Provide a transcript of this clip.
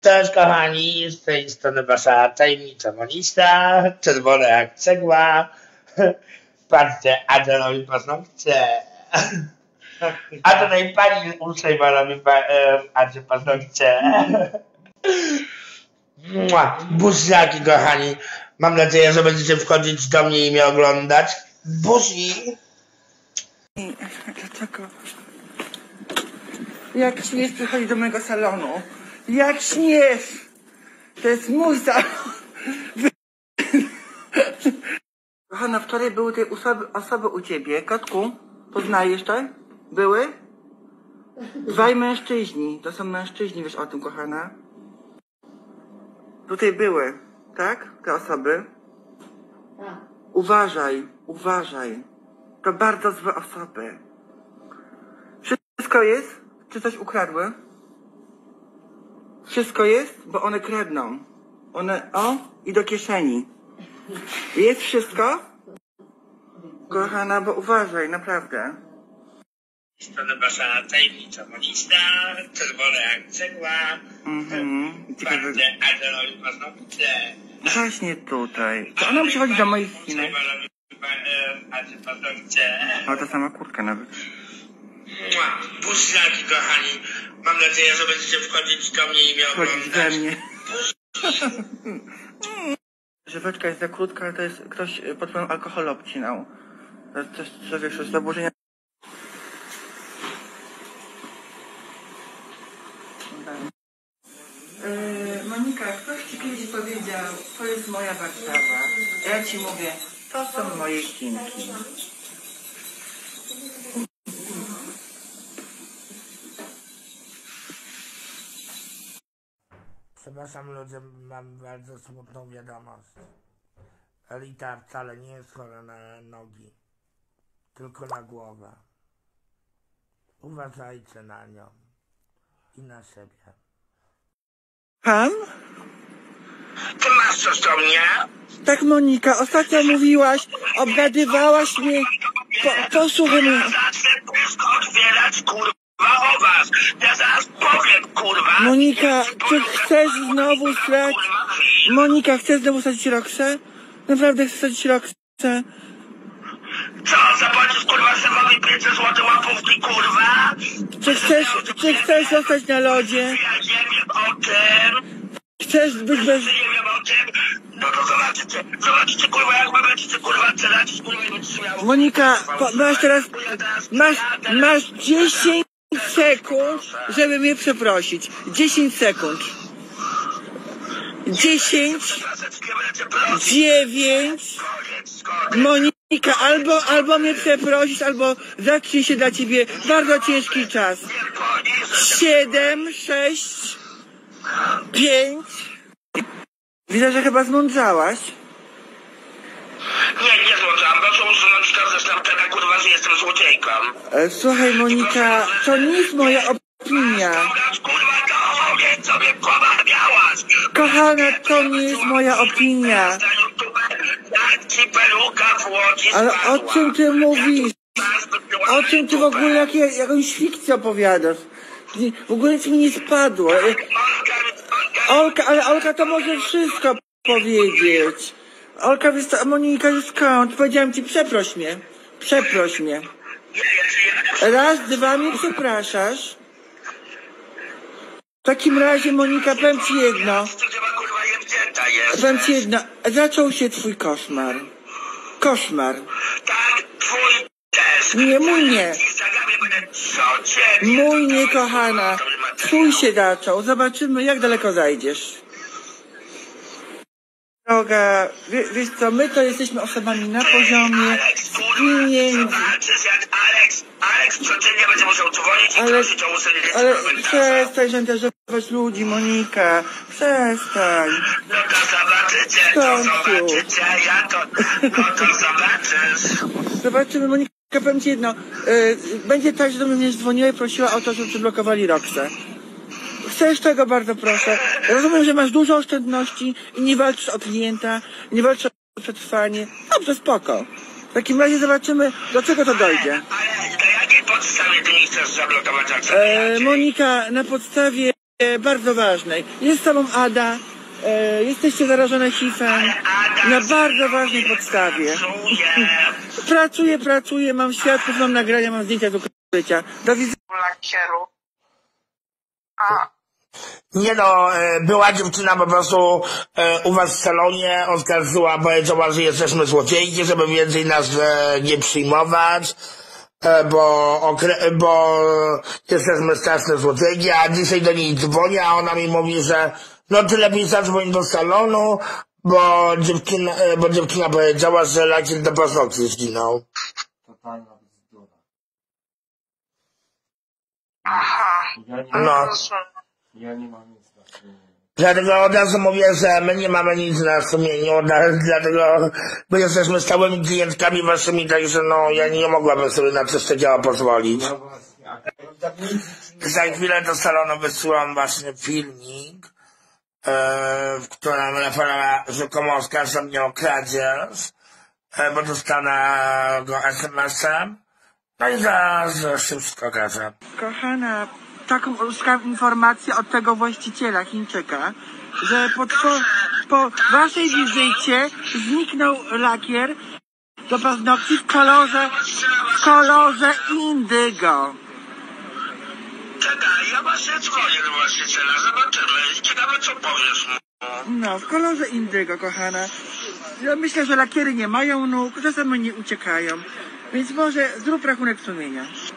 Cześć kochani, z tej strony wasza tajemnicza monista, czerwone jak cegła. Patrzcie, Adzia robi paznokcie. A tutaj pani uprzejma robi Adzie paznokcie. Buziaki kochani, mam nadzieję, że będziecie wchodzić do mnie i mnie oglądać. Buzi! Dlaczego? Jak śmiesz przychodzić do mojego salonu? Jak śmiesz? To jest mój salon. Kochana, wczoraj były te osoby u ciebie. Kotku, poznajesz to? Były? Dwaj mężczyźni. To są mężczyźni, wiesz o tym, kochana? Tutaj były, tak? Te osoby. Uważaj, uważaj. To bardzo złe osoby. Wszystko jest? Czy coś ukradły? Wszystko jest? Bo one kradną. One, i do kieszeni. Jest wszystko? Kochana, bo uważaj, naprawdę. Strona wasza tajemnicza monista, czerwone jak cegła. Patrzcie, Adzia robi paznokcie. Właśnie tutaj. To ona przychodzi do moich skinek. Adzia paznokcie. O, ta sama kurtka nawet. Buziaki kochani, mam nadzieję, że będziecie wchodzić do mnie i mnie Wchodzić we oglądać. mnie. Żyweczka jest za krótka, ale to jest ktoś pod wpływem alkoholu obcinał. To jest coś, wiesz, zaburzenia. Monika, ktoś ci kiedyś powiedział, to jest moja Warszawa. Ja ci mówię, to są moje Chinki. Przepraszam ludzie, mam bardzo smutną wiadomość. Elita wcale nie jest chora na nogi, tylko na głowę. Uważajcie na nią i na siebie. Pan? Ty masz coś do mnie? Tak, Monika, ostatnio mówiłaś, obgadywałaś mnie. Posłuchaj mnie. Ja zacznę wszystko otwierać, kurwa, o was. Ja zaraz powiem, kurwa. Monika, czy chcesz znowu strać? Monika, chcesz znowu sadzić Roxę? Naprawdę chcesz sadzić Roxę? Co, zapłacisz, kurwa, szefowi 500 zł łapówki, kurwa? Czy chcesz zostać na lodzie? Ja nie wiem o tym. Chcesz być bez... Nie wiem o tym. No to zobaczycie, kurwa, jak wy będziecie, kurwa, celacić, kurwa, i będziecie miał... Monika, masz teraz... Masz 10 sekund, żeby mnie przeprosić. 10 sekund. 10, 9... Monika, albo mnie przeprosisz, albo zacznie się dla ciebie bardzo ciężki czas. 7, 6, 5... Widzę, że chyba zmądrzałaś. Nie złożam, bo są usunąć to, że tam taka, kurwa, że jestem złodziejką. Słuchaj, Monika, to nie jest moja opinia. Kochana, to nie jest moja opinia. Ale o czym ty mówisz? O czym ty w ogóle jakąś fikcję opowiadasz? W ogóle nic mi nie spadło. Olka to może wszystko powiedzieć. Olka, wiesz co, Monika, skąd? Powiedziałem ci, przeproś mnie. Przeproś mnie. Raz, dwa mnie przepraszasz. W takim razie, Monika, powiem ci jedno. Powiem ci jedno. Zaczął się twój koszmar. Koszmar. Tak, twój też. Nie, mój nie. Mój nie, kochana. Twój się zaczął. Zobaczymy, jak daleko zajdziesz. Droga, wiesz co, my to jesteśmy osobami na poziomie pieniędzy. Alex codziennie będzie musiał dzwonić i prosić o usunięcie ale przestań szantażować ludzi, Monika. Przestań. No to zobaczycie, no to zobaczysz. Zobaczymy, Monika, powiem ci jedno. Będzie tak, że do mnie dzwoniła i prosiła o to, żeby przyblokowali Roxę. Chcesz tego, bardzo proszę. Rozumiem, że masz dużo oszczędności i nie walczysz o klienta, nie walczysz o przetrwanie. Dobrze, spoko. W takim razie zobaczymy, do czego to dojdzie. Ale na jakiej podstawie ty nie chcesz zablokować akcję? Monika, na podstawie bardzo ważnej. Jest z tobą Ada, jesteście zarażone HIV-em na bardzo ważnej podstawie. Pracuję, mam świadków, mam nagrania, mam zdjęcia z ukrycia. Do widzenia. Nie no, była dziewczyna po prostu u was w salonie, oskarżyła, powiedziała, że jesteśmy złodziejki, żeby więcej nas nie przyjmować, bo jesteśmy straszne złodziejki, a dzisiaj do niej dzwonię, a ona mi mówi, że no ty lepiej zadzwoń do salonu, bo dziewczyna powiedziała, że lakier do paznokci zginął. Totalna bzdura. Aha. No. Ja nie mam nic na sumieniu. Dlatego od razu mówię, że my nie mamy nic na sumieniu, dlatego my jesteśmy stałymi klientkami waszymi, także no ja nie mogłabym sobie na coś takiego pozwolić. No właśnie, a Za chwilę do salonu wysyłam właśnie filmik, w którym Rafała rzekomo oskarża mnie o kradzież, bo dostanę go SMS-em, no i zaraz się wszystko okaże. Kochana, taką uzyskałam informację od tego właściciela Chińczyka, że po waszej wizycie zniknął lakier do paznokci w kolorze indygo. Czekaj, ja właśnie dzwonię do właściciela, zobaczymy. Ciekawe co powiesz mu. No, w kolorze indygo, kochana. Ja myślę, że lakiery nie mają nóg, czasem nie uciekają. Więc może zrób rachunek sumienia.